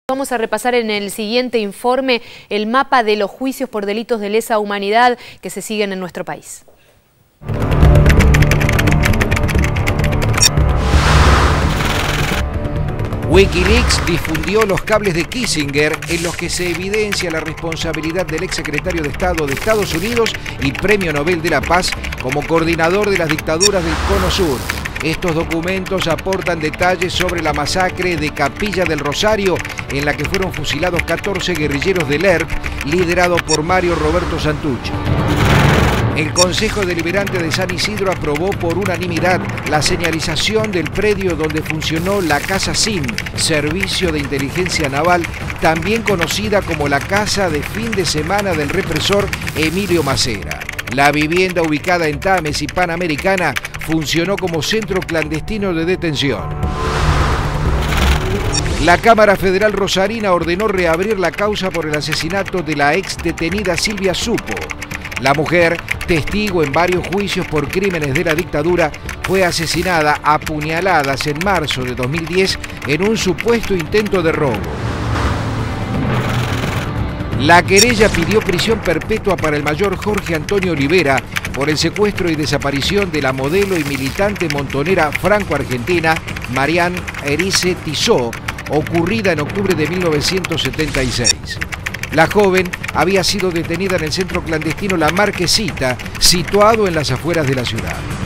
Vamos a repasar en el siguiente informe el mapa de los juicios por delitos de lesa humanidad que se siguen en nuestro país. Wikileaks difundió los cables de Kissinger en los que se evidencia la responsabilidad del exsecretario de Estado de Estados Unidos y Premio Nobel de la Paz como coordinador de las dictaduras del Cono Sur. Estos documentos aportan detalles sobre la masacre de Capilla del Rosario, en la que fueron fusilados 14 guerrilleros del ERP, liderado por Mario Roberto Santucci. El Consejo Deliberante de San Isidro aprobó por unanimidad la señalización del predio donde funcionó la Casa SIN, Servicio de Inteligencia Naval, también conocida como la casa de fin de semana del represor Emilio Massera. La vivienda ubicada en Tames y Panamericana funcionó como centro clandestino de detención. La Cámara Federal Rosarina ordenó reabrir la causa por el asesinato de la ex detenida Silvia Supo. La mujer, testigo en varios juicios por crímenes de la dictadura, fue asesinada a puñaladas en marzo de 2010 en un supuesto intento de robo. La querella pidió prisión perpetua para el mayor Jorge Antonio Olivera por el secuestro y desaparición de la modelo y militante montonera franco-argentina Marianne Erice Tissot, ocurrida en octubre de 1976. La joven había sido detenida en el centro clandestino La Marquesita, situado en las afueras de la ciudad.